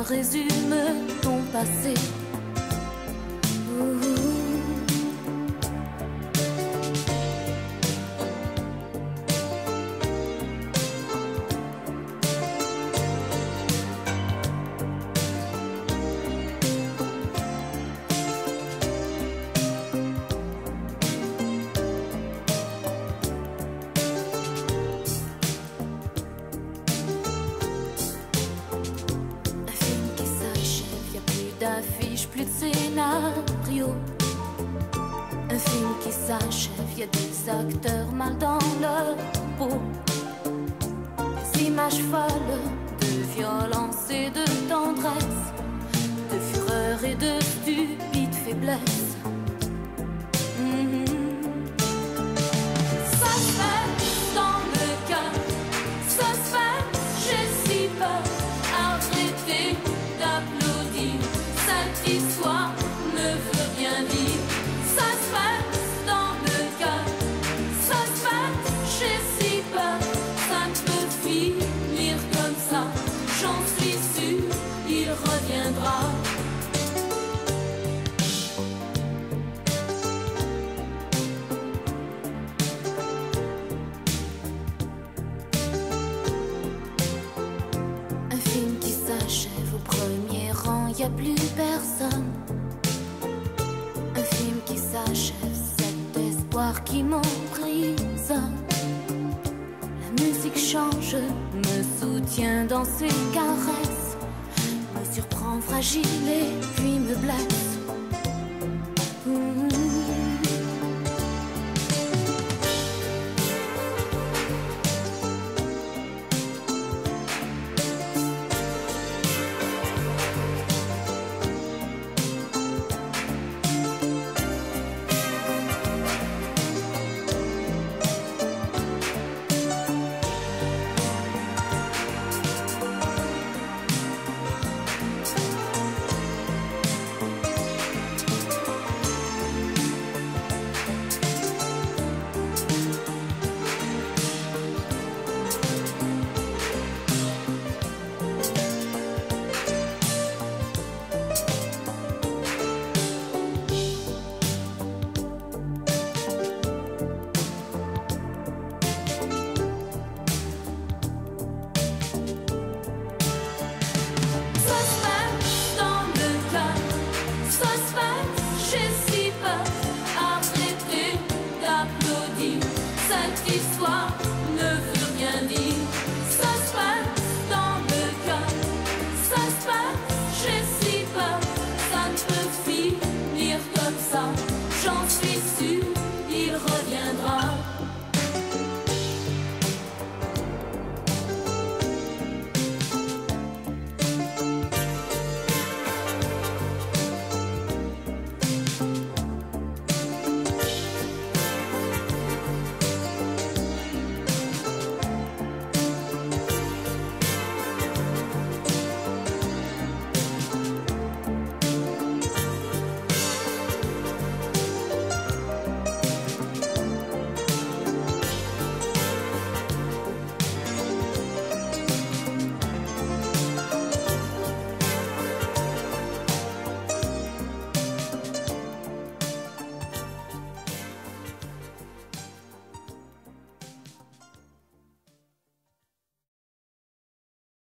résume ton passé. D'affiches, plus de scénario. Un film qui s'achève, y a des acteurs mal dans leur peau. Des images folles de violence et de tendresse, de fureur et de stupide faiblesse. Suspens dans le cœur, suspens, j'ai si peur. Arrêtez d'applaudir. Cette histoire ne veut rien dire. Suspens dans le cœur, suspens, j'ai si peur. Ça ne peut finir comme ça, j'en suis sûre, il reviendra. Un film qui s'achève au premier rang, y a plus personne. Un film qui s'achève, cet espoir qui m'emprisonne. La musique change, me soutient dans ses caresses, me surprend fragile et puis me blesse.